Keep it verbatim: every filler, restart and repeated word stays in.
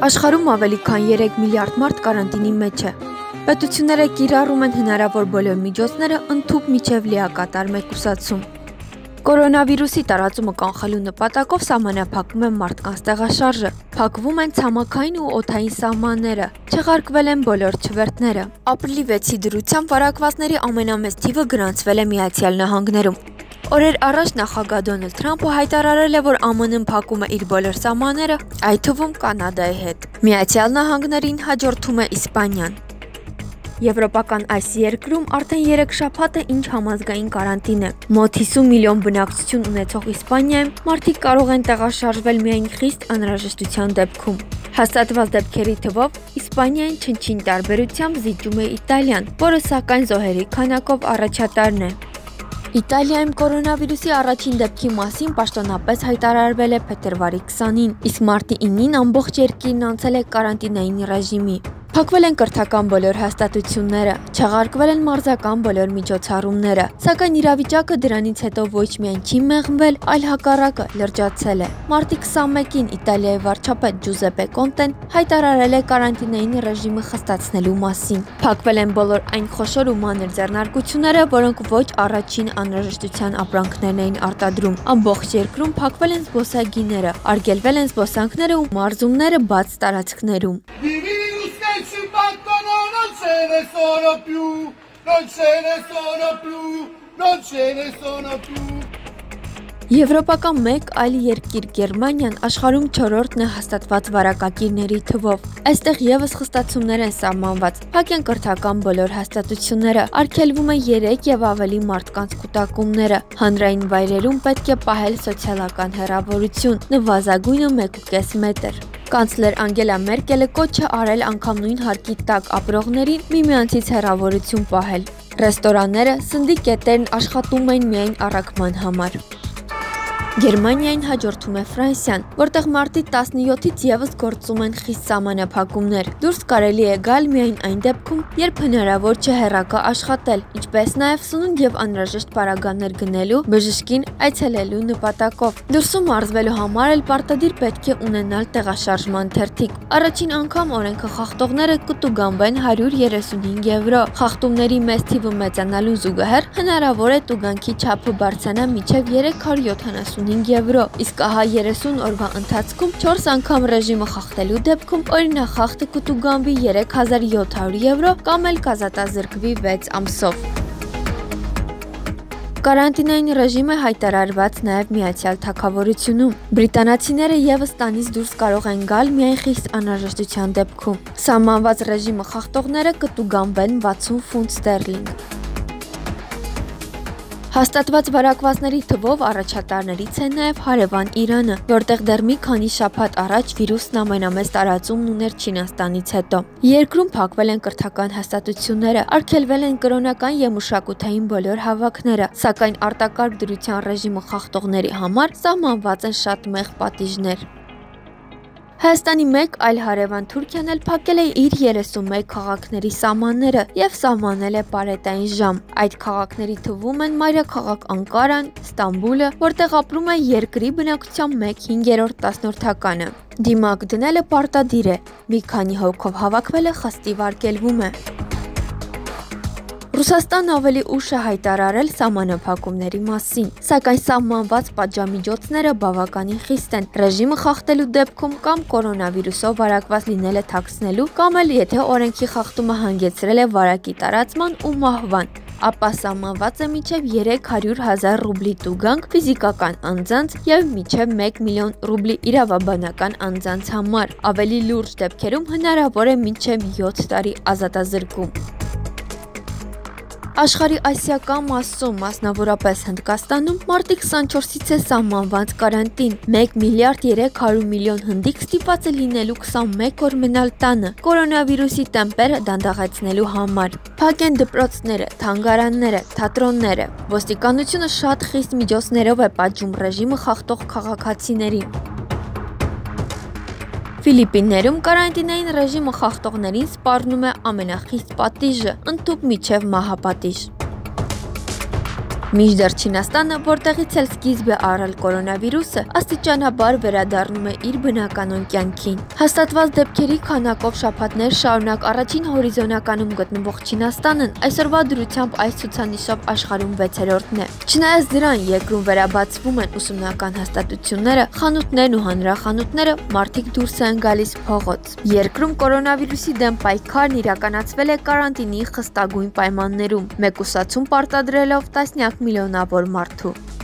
Աշխարհում ավելի քան երեք միլիարդ մարդ կարանտինի մեջ է։ Պետությունները կիրառում են հնարավոր բոլոր միջոցները ընդհուպ միջև լիակատար մեկուսացում։ Կորոնավիրուսի տարածումը կանխելու նպատակով սահմանափակվում է մարդկանց տեղաշարժը, փակվում են ցամաքային ու օդային սահմանները, չեղարկվել են բոլոր չվերթները։ Ապրիլի վեցի դրությամբ վարակվածների ամենամեծ թիվը գրանցվել է Միացյալ Նահանգներում։ Օրեր առաջ նախագահ Դոնալդ Թրամփը հայտարարել է, որ Α M N-ն փակում է իր բոլոր սահմանները, այդ թվում Կանադայի հետ։ Միացյալ Նահանգներին հաջորդում է Իսպանիան։ Եվրոպական այս երկրում արդեն երեք շաբաթ է ինչ համազգային կարանտին է։ Մոտ հիսուն միլիոն բնակչություն ունեցող Իսպանիայում մարդիկ կարող են տեղաշարժվել միայն խիստ անհրաժեշտության դեպքում։ Հաստատված դեպքերի թվով Իսպանիային չնչին տարբերությամբ զիջում է Իտալիան, որը սակայն զոհերի քանակով առաջատարն է։ Իտալիայում կորոնավիրուսի առաջին դեպքի մասին պաշտոնապես հայտարարվել է փետրվարի քսանին, իսկ մարտի ինին ամբողջ երկիրն անցել է կարանտինային ռեժիմի։ Փակվել են կրթական բոլոր հաստատությունները, չեղարկվել են մարզական բոլոր միջոցառումները, սակայն իրավիճակը դրանից հետո ոչ միայն չի մեղմվել, այլ հակառակը լրջացել է։ Մարտի քսանմեկին Իտալիայի վարչապետ Ջուզեպե Կոնտեն հայտարարել է կարանտինային ռեժիմը խստացնելու մասին։ Փակվել են բոլոր այն խոշոր ու մանր ձեռնարկությունները, որոնք ոչ առաջին անհրաժեշտության ապրանքներն էին արտադրում։ Ամբողջ երկրում փակվել են զբոսայգիները, արգելվել են զբոսանքները ու մարզումները բաց տարածքներում։ Non ce ne sono più, non ce ne sono più, non ce ne sono più. Եվրոպական մեկ այլ երկիր Գերմանիան աշխարհում չորրորդն է հաստատված վարակակիրների թվով։ Այստեղ եւս խստացումներ են սահմանված, փակ են կրթական բոլոր հաստատությունները, արգելվում է երեք եւ ավելի մարդկանց կուտակումները։ Հանրային վայրերում պետք է պահել սոցիալական հեռավորություն, նվազագույնը մեկ ու կես մետր։ Կանցլեր Անգելա Մերկելը կոչ է արել անգամ նույն հարկի տակ ապրողներին միմյանցից հեռավորություն պահել։ Ռեստորանները, սննդի կետերն աշխատում են միայն առաքման համար։ Գերմանիային հաջորդում է Ֆրանսիան, որտեղ մարտի տասնյոթից եւս գործում են խիստ սահմանափակումներ։ Դուրս կարելի է գալ միայն այն դեպքում, երբ հնարավոր չէ հեռակա աշխատել, ինչպես նաեւ սնունդ եւ անհրաժեշտ պարագաներ գնելու, բժշկին այցելելու նպատակով։ Դուրսում մարզվելու համար էլ պարտադիր պետք է ունենալ տեղաշարժման թերթիկ։ Առաջին անգամ օրենքը խախտողները կտուգանվեն հարյուր երեսունհինգ եվրո։ Խախտումների մեծ թիվը մեծանալուն զուգահեռ հնարավոր է տուգանքի չափը բարձրանա մինչեւ երեք հարյուր յոթանասունհինգ եվրո, իսկ ահա երեսուն օրվա ընթացքում չորս անգամ ռեժիմը խախտելու դեպքում օրինախախտը կտուգանվի երեք հազար յոթ հարյուր եվրո կամ էլ կազատազրկվի վեց ամսով։ Կարանտինային ռեժիմ է հայտարարված նաև Միացյալ Թագավորությունում։ Բրիտանացիները եւս տանից դուրս կարող են գալ միայն խիստ անհրաժեշտության դեպքում։ Սահմանված ռեժիմը խախտողները կտուգանվեն վաթսուն ֆունտ ստերլինգ։ Հաստատված վարակվածների թվով առաջատարներից է նաև հարևան Իրանը, որտեղ դեռ մի քանի շաբաթ առաջ վիրուսն ամենամեծ տարածումն ուներ Չինաստանից հետո։ Երկրում փակվել են կրթական հաստատությունները, արգելվել են կրոնական եւ մշակութային բոլոր հավաքները, սակայն արտակարգ դրության ռեժիմը խախտողների համար սահմանված են շատ մեղ պատիժներ։ Հայաստանի մեկ այլ հարևան Թուրքիան էլ փակել է իր երեսունմեկ քաղաքների սահմանները եւ սահմանել է պարետային ժամ։ Այդ քաղաքների թվում են մայրաքաղաք Անկարան, Ստամբուլը, որտեղ ապրում է երկրի բնակչության մեկ հինգերորդ տասնորդականը։ Դիմակ դնելը պարտադիր է, մի քանի հոգով հավաքվելը խստիվ արգելվում է։ Ռուսաստանն ավելի ուշ է հայտարարել սահմանափակումների մասին, սակայն սահմանված պատժամիջոցները բավականին խիստ են ռեժիմը խախտելու դեպքում կամ կորոնավիրուսով վարակված լինելը թաքցնելու կամ էլ եթե օրենքի խախտումը հանգեցրել է վարակի տարածման ու մահվան, ապա սահմանված է մինչև երեք հարյուր հազար ռուբլի տուգանք ֆիզիկական անձանց եւ մինչև մեկ միլիոն ռուբլի իրավաբանական անձանց համար։ Ավելի լուրջ դեպքերում հնարավոր է մինչև յոթ տարի ազատազրկում։ Աշխարհի ասիական մասում, մասնավորապես Հնդկաստանում, մարտի քսանչորսից է սահմանված կարանտին։ մեկ միլիարդ երեք հարյուր միլիոն հնդիկ ստիպված է լինելու քսանմեկ օր մնալ տանը, կորոնավիրուսի տեմպերը դանդաղեցնելու համար։ Փակ են դպրոցները, թանգարանները, թատրոնները։ Ոստիկանությունը շատ խիստ միջոցներով է պատժում ռեժիմը խախտող քաղաքացիներին։ Ֆիլիպիններում կարանտինային ռեժիմը խախտողներին սպառնում է ամենախիստ պատիժը՝ ընդհուպ մինչև մահապատիժ։ Մինչդեռ Չինաստանը, որտեղից էլ սկիզբ է առել կորոնավիրուսը, աստիճանաբար վերադառնում է իր բնականոն կյանքին։ Հաստատված դեպքերի քանակով շաբաթներ շարունակ առաջին հորիզոնականում գտնվող Չինաստանն այսօրվա դրությամբ այս ցուցանիշով աշխարհում վեցերորդն է։ Չնայած դրան, երկրում վերաբացվում են ուսումնական հաստատությունները, խանութներն ու հանրախանութները, մարդիկ դուրս են գալիս փողոց։ Երկրում կորոնավիրուսի դեմ պայքարն իրականացվել է կարանտինի խստագույն պայմաններում, մեկուսացում պարտադրելով տասնյակ միլիոնավոր մարդու։